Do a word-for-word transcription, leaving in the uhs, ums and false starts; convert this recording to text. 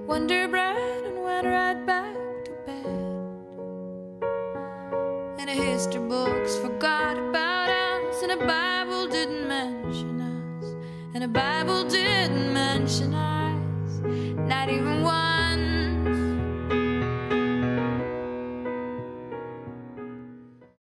Wonder bread and went right back to bed. And the history books forgot about us, and the Bible didn't mention us, and the Bible didn't mention us, not even one.